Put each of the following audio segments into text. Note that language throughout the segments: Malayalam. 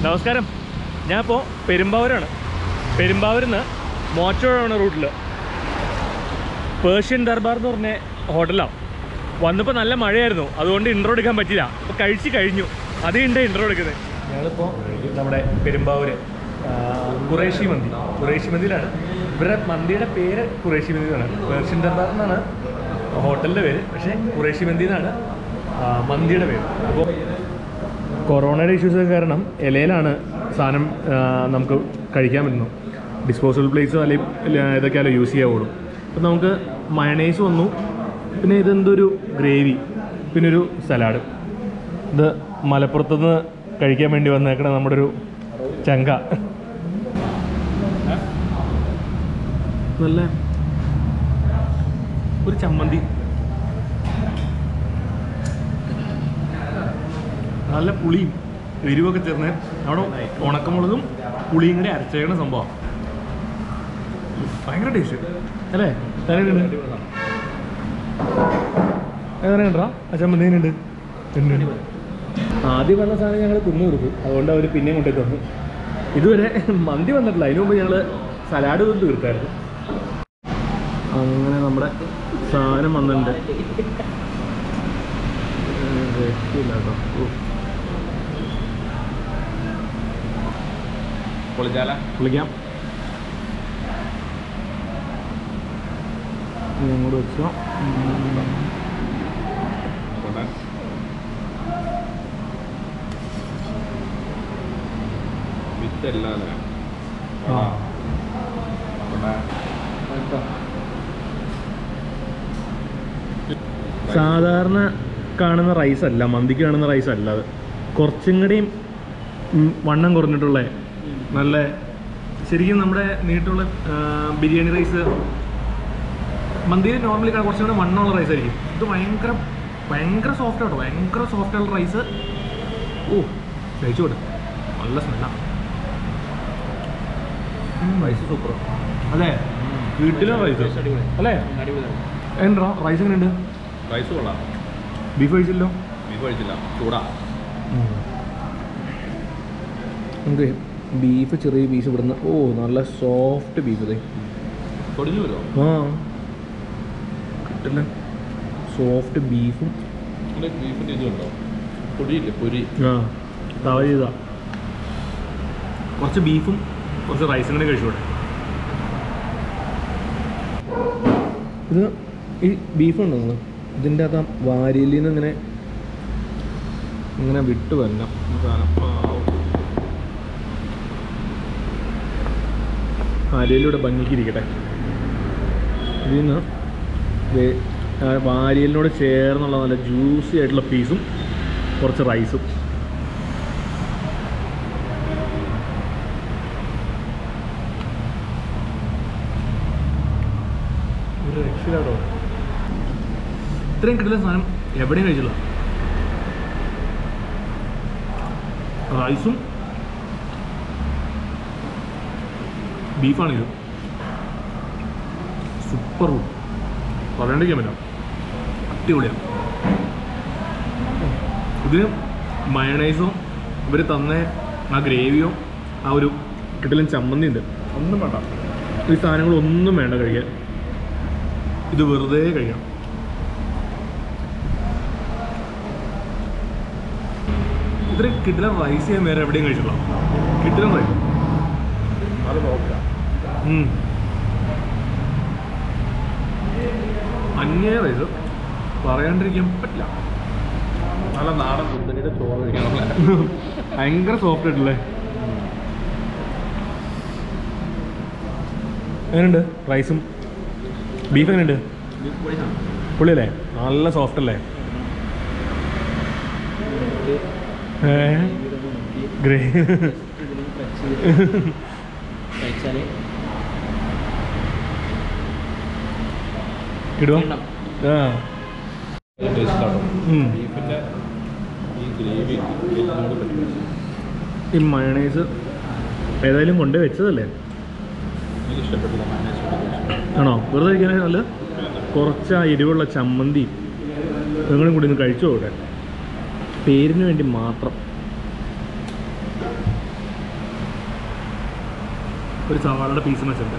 നമസ്കാരം. ഞാനിപ്പോൾ പെരുമ്പാവൂരാണ്. പെരുമ്പാവൂരിൽ നിന്ന് മോച്ചോഴാണ് റൂട്ടിൽ പേർഷ്യൻ ദർബാർ എന്ന് പറഞ്ഞ ഹോട്ടലാണ്. വന്നപ്പോൾ നല്ല മഴയായിരുന്നു, അതുകൊണ്ട് ഇൻട്രോ എടുക്കാൻ പറ്റില്ല. അപ്പോൾ കഴിച്ച് കഴിഞ്ഞു, അതുകൊണ്ട് ഇൻട്രോ എടുക്കുന്നത്. ഞങ്ങളിപ്പോൾ നമ്മുടെ പെരുമ്പാവൂർ ഖുറൈശി മന്തിയിലാണ്. ഇവരുടെ മന്തിയുടെ പേര് ഖുറൈശി മന്തി എന്നാണ്. പേർഷ്യൻ ദർബാർ എന്നാണ് ഹോട്ടലിൻ്റെ പേര്, പക്ഷേ ഖുറൈശി മന്തി എന്നാണ് മന്തിയുടെ പേര്. അപ്പോൾ കൊറോണയുടെ ഇഷ്യൂസ് കാരണം ഇലയിലാണ് സാധനം നമുക്ക് കഴിക്കാൻ പറ്റുന്നു. ഡിസ്പോസബിൾ പ്ലേറ്റ്സോ അല്ലെങ്കിൽ ഇതൊക്കെയാലോ യൂസ് ചെയ്യാവുള്ളൂ. അപ്പം നമുക്ക് മയണൈസ് വന്നു, പിന്നെ ഇതെന്തൊരു ഗ്രേവി, പിന്നെ ഒരു സലാഡ്. ഇത് മലപ്പുറത്തുനിന്ന് കഴിക്കാൻ വേണ്ടി വന്നേക്കണ നമ്മുടെ ഒരു ചങ്ക. നല്ല ഒരു ചമ്മന്തി, നല്ല പുളിയും എരിവൊക്കെ ചേർന്ന് അവിടെ ഉണക്കമുളകും പുളിയും കൂടെ അരച്ചേക്കണ സംഭവം. ഭയങ്കര ടേസ്റ്റ് അല്ലേ? തലയുണ്ട് എങ്ങനെയുണ്ടാ ആ ചമ്മന്തി? എങ്ങനെയുണ്ട്? ആദ്യം വന്ന സാധനം ഞങ്ങൾ തിന്നു കൊടുക്കും, അതുകൊണ്ട് അവർ പിന്നെയും കൊണ്ടു തന്നു. ഇതുവരെ മന്തി വന്നിട്ടില്ല, അതിനു മുമ്പ് ഞങ്ങൾ സലാഡ് കൊണ്ട് തീർത്തായിരുന്നു. അങ്ങനെ നമ്മുടെ സാധനം വന്നിട്ടുണ്ട്. വിളിക്കാം. അങ്ങോട്ട് വെച്ചോ. സാധാരണ കാണുന്ന റൈസ് അല്ല, മന്തിക്ക് കാണുന്ന റൈസ് അല്ല. അത് കുറച്ചും കൂടിയും വണ്ണം കുറഞ്ഞിട്ടുള്ള നല്ല ശരിക്കും നമ്മുടെ നീട്ടുള്ള ബിരിയാണി റൈസ്. മന്തിയിൽ നോർമലി കുറച്ചും കൂടെ വണ്ണമുള്ള റൈസ് ആയിരിക്കും. ഇത് ഭയങ്കര സോഫ്റ്റ് ആട്ടോ, ഭയങ്കര സോഫ്റ്റുള്ള റൈസ്. ഓ കഴിച്ചു കൊടുക്കും, നല്ല സ്മെല്ലാണ്. റൈസ് സൂപ്പർ അല്ലേ? വീട്ടിലെ റൈസ് അല്ലേ? എന്താ റൈസ് എങ്ങനെയുണ്ട്? റൈസ് കൊള്ളാം. ബീഫ് കഴിച്ചില്ലോ? ബീഫ് കഴിച്ചില്ല, ചൂടാ. നമുക്ക് ബീഫ് ചെറിയ പീസ് ഇവിടുന്ന്. ഓ നല്ല സോഫ്റ്റ് ബീഫ്. ഇതേ പൊടിഞ്ഞു വരുമോ? ആ കിട്ടില്ല, സോഫ്റ്റ് ബീഫും. ബീഫിൻ്റെ ഇതുണ്ടോ? പൊടിയില്ലേ? പൊരി. ആ തവ ചെയ്താ കുറച്ച് ബീഫും കുറച്ച് റൈസും കൂടെ കഴിച്ചൂടെ. ഇത് ഈ ബീഫുണ്ടോ നിങ്ങൾ? ഇതിൻ്റെ അകത്ത് വാരിയിൽ നിന്ന് ഇങ്ങനെ വിട്ട് വരണം. വാരിയിലൂടെ ഭംഗിക്കിരിക്കട്ടെ. ഇതിൽ നിന്ന് വാരിയലിനോട് ചേർന്നുള്ള നല്ല ജ്യൂസി ആയിട്ടുള്ള പീസും കുറച്ച് റൈസും. ഒരു രക്ഷയിലാട്ടോ, ഇത്രയും കിട്ടില്ല സാധനം എവിടെയും കഴിച്ചില്ല. റൈസും ബീഫാണെങ്കിലും സൂപ്പർ, പറയാണ്ടിരിക്കാൻ പറ്റാം, അടിപൊളിയാണ്. ഇതിന് മയണൈസോ ഇവർ തന്ന ആ ഗ്രേവിയോ ആ ഒരു കിട്ടലും ചമ്മന്തി ഉണ്ട്, ഒന്നും വേണ്ട. ഈ സാധനങ്ങളൊന്നും വേണ്ട കഴിക്കാൻ, ഇത് വെറുതെ കഴിക്കണം. ഇത്രയും കിട്ടില്ല റൈസ് ചെയ്യാൻ വേറെ എവിടെയും കഴിച്ചില്ല. കിട്ടില്ല റൈസ് അത് നോക്കാം. അന്യായ റൈസ് പറയാണ്ടിരിക്കാൻ പറ്റില്ല. നല്ല നാടൻ കുത്തരിയുടെ ചോറ് കഴിക്കാനുള്ള ഭയങ്കര സോഫ്റ്റ് ആയിട്ടല്ലേ? എങ്ങനെയുണ്ട് റൈസും ബീഫ്? എങ്ങനെയുണ്ട്? പുള്ളിയല്ലേ? നല്ല സോഫ്റ്റ് അല്ലേ? ഗ്രേ ഇടുവോ? ആ ബീഫിൻ്റെ ഈ ഗ്രേവി ഈ മയണൈസ് ഏതായാലും കൊണ്ടേ വെച്ചതല്ലേ? എനിക്ക് ഇഷ്ടപ്പെട്ടില്ല മയണൈസ്. ആണോ? വെറുതെ കഴിക്കാനായി നല്ല കുറച്ച് ആ എരിവുള്ള ചമ്മന്തി നിങ്ങളും കൂടി ഒന്ന് കഴിച്ചു പോകട്ടെ, പേരിന് വേണ്ടി മാത്രം. ഒരു സവാളയുടെ പീസും വെച്ചിട്ടുണ്ട്.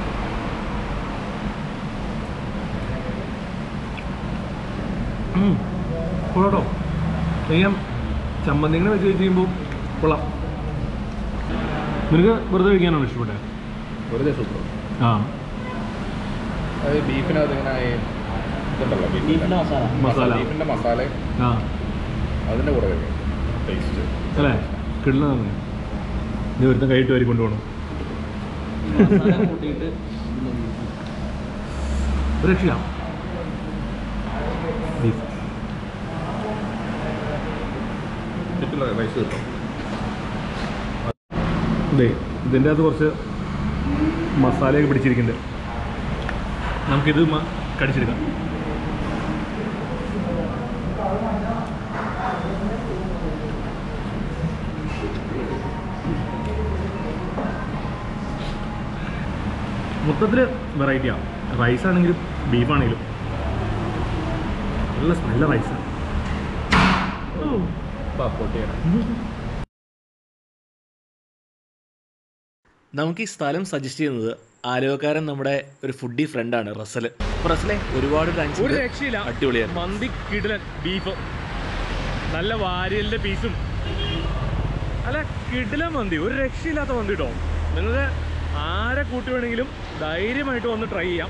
കൊള്ളാട്ടോ. ഞാൻ ചമ്മന്തിങ്ങനെ വെച്ച് കഴിയുമ്പോൾ കൊള്ളാം. നിനക്ക് വെറുതെ കഴിക്കാനാണ് ഇഷ്ടപ്പെട്ടത്? വെറുതെ സൂപ്പർ. ആ, അത് ബീഫിനകത്ത് ഇങ്ങനെ ഇതുണ്ടല്ലോ, മസാല. ബീഫിൻ്റെ മസാല ആ അതിൻ്റെ കൂടെ കഴിക്കും ടേസ്റ്റ് അല്ലേ? കിടല തന്നെ. നീ ഒരുത്തം കൈയിട്ട് വരി കൊണ്ടുപോകണം. രക്ഷ ബീഫ് റൈസ് കിട്ടും. ഇതേ ഇതിൻ്റെ അകത്ത് കുറച്ച് മസാലയൊക്കെ പിടിച്ചിരിക്കുന്നുണ്ട്. നമുക്കിത് കടിച്ചെടുക്കാം. മൊത്തത്തിൽ വെറൈറ്റിയാണ്. റൈസാണെങ്കിലും ബീഫാണെങ്കിലും നല്ല സ്മെല്ല റൈസാണ്. നമുക്ക് ഈ സ്ഥലം സജസ്റ്റ് ചെയ്യുന്നത് ആലുവക്കാരൻ നമ്മുടെ ഒരു ഫുഡി ഫ്രണ്ടാണ് റസൽ. റസലെ ഒരുപാട് ഒരു രക്ഷയില്ല, അടിപൊളിയാണ്. മന്തി കിടിലൻ, ബീഫ് നല്ല വാരിയലിൻ്റെ പീസും അല്ല കിടിലൻ മന്തി, ഒരു രക്ഷയില്ലാത്ത മന്തി കേട്ടോ. നിങ്ങൾക്ക് ആരെ കൂട്ടി വേണമെങ്കിലും ധൈര്യമായിട്ട് വന്ന് ട്രൈ ചെയ്യാം.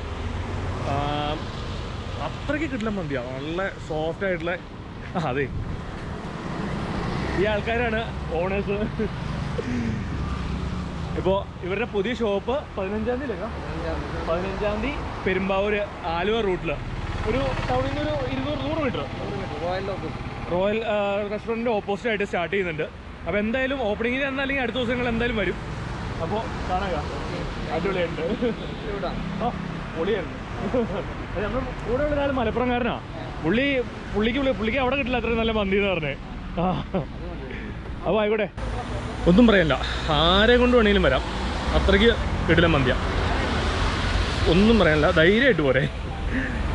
അത്രയ്ക്ക് കിടിലൻ മന്തിയാണ്, നല്ല സോഫ്റ്റ് ആയിട്ടുള്ള. അതെ, ഈ ആൾക്കാരാണ് ഓണേഴ്സ്. ഇപ്പോൾ ഇവരുടെ പുതിയ ഷോപ്പ് 15-ാം തീയതി പെരുമ്പാവൂർ ആലുവ റൂട്ടിൽ ഒരു ടൗണിൽ നിന്ന് ഒരു 200 മീറ്റർ റോയൽ റെസ്റ്റോറൻറ്റിൻ്റെ ഓപ്പോസിറ്റ് ആയിട്ട് സ്റ്റാർട്ട് ചെയ്യുന്നുണ്ട്. അപ്പോൾ എന്തായാലും ഓപ്പണിങ്ങിന് എന്നാൽ അല്ലെങ്കിൽ അടുത്ത ദിവസങ്ങൾ എന്തായാലും വരും. അപ്പോൾ കാണുക, അടിപൊളിയുണ്ട്. ആ പൊളിയായിരുന്നു. നമ്മൾ കൂടെ ഉള്ള ഒരാൾ മലപ്പുറംകാരനാണ്. പുള്ളിക്ക് അവിടെ കിട്ടില്ല അത്രയും നല്ല മന്തി എന്ന് പറഞ്ഞേ. ആ അപ്പോൾ ആയിക്കോട്ടെ, ഒന്നും പറയണ്ട, ആരെ കൊണ്ട് വേണമെങ്കിലും വരാം. അത്രയ്ക്ക് കിടിലൻ മന്തിയാണ്, ഒന്നും പറയാനില്ല, ധൈര്യമായിട്ട് പോരെ.